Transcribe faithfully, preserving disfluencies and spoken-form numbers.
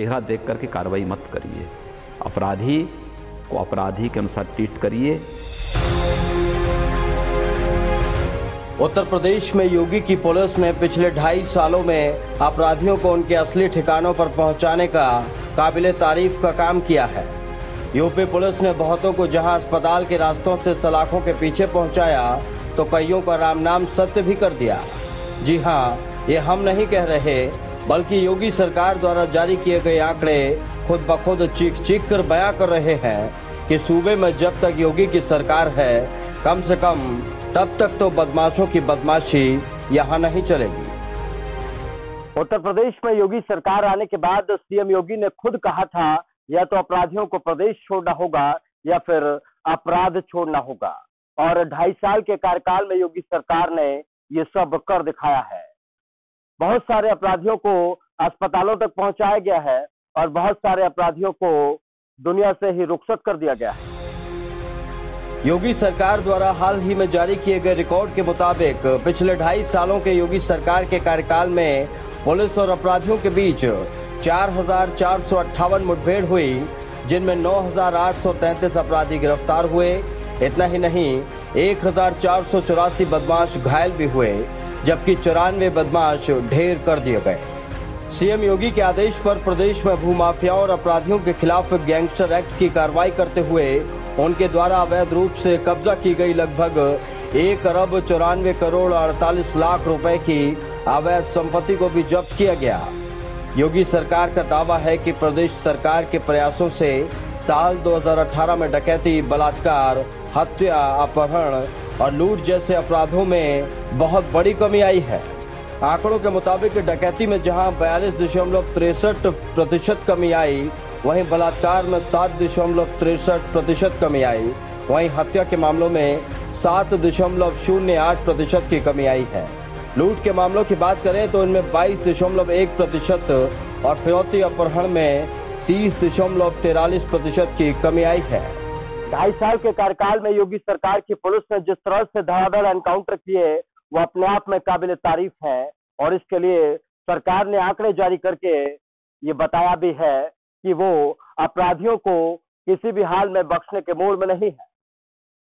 चेहरा देख करके कार्रवाई मत करिए। अपराधी को अपराधी के अनुसार ट्रीट करिए। उत्तर प्रदेश में योगी की पुलिस ने पिछले ढाई सालों में अपराधियों को उनके असली ठिकानों पर पहुंचाने का काबिले तारीफ का काम किया है। यूपी पुलिस ने बहुतों को जहां अस्पताल के रास्तों से सलाखों के पीछे पहुंचाया, तो कईयों का राम नाम सत्य भी कर दिया। जी हाँ, ये हम नहीं कह रहे, बल्कि योगी सरकार द्वारा जारी किए गए आंकड़े खुद ब खुद चीख चीख कर बयां कर रहे हैं कि सूबे में जब तक योगी की सरकार है, कम से कम तब तक तो बदमाशों की बदमाशी यहाँ नहीं चलेगी। उत्तर प्रदेश में योगी सरकार आने के बाद सीएम योगी ने खुद कहा था, या तो अपराधियों को प्रदेश छोड़ना होगा या फिर अपराध छोड़ना होगा। और ढाई साल के कार्यकाल में योगी सरकार ने ये सब कर दिखाया है। बहुत सारे अपराधियों को अस्पतालों तक पहुंचाया गया है और बहुत सारे अपराधियों को दुनिया से ही रुखसत कर दिया गया है। योगी सरकार द्वारा हाल ही में जारी किए गए रिकॉर्ड के मुताबिक पिछले ढाई सालों के योगी सरकार के कार्यकाल में पुलिस और अपराधियों के बीच चार हजार चार सौ अट्ठावन मुठभेड़ हुई, जिनमें नौ हजार आठ सौ तैंतीस अपराधी गिरफ्तार हुए। इतना ही नहीं, एक हजार चार सौ चौरासी बदमाश घायल भी हुए, जबकि चौरानवे बदमाश ढेर कर दिए गए। सीएम योगी के आदेश पर प्रदेश में भूमाफियाओं और अपराधियों के खिलाफ गैंगस्टर एक्ट की कार्रवाई करते हुए उनके द्वारा अवैध रूप से कब्जा की गई लगभग एक अरब चौरानवे करोड़ अड़तालीस लाख रुपए की अवैध संपत्ति को भी जब्त किया गया। योगी सरकार का दावा है कि प्रदेश सरकार के प्रयासों से साल दो हजार अठारह में डकैती, बलात्कार, हत्या, अपहरण और लूट जैसे अपराधों में बहुत बड़ी कमी आई है। आंकड़ों के मुताबिक डकैती में जहां बयालीस दशमलव तिरसठ प्रतिशत कमी आई, वहीं बलात्कार में सात दशमलव तिरसठ प्रतिशत कमी आई। वहीं हत्या के मामलों में सात दशमलव शून्य आठ प्रतिशत की कमी आई है। लूट के मामलों की बात करें तो इनमें बाईस दशमलव एक प्रतिशत और फिरौती अपहरण में तीस दशमलव तिरालीस प्रतिशत की कमी आई है। ढाई साल के कार्यकाल में योगी सरकार की पुलिस ने जिस तरह से धड़ाधड़ एनकाउंटर किए, वो अपने आप में काबिले तारीफ है। और इसके लिए सरकार ने आंकड़े जारी करके ये बताया भी है कि वो अपराधियों को किसी भी हाल में बख्शने के मूड में नहीं है।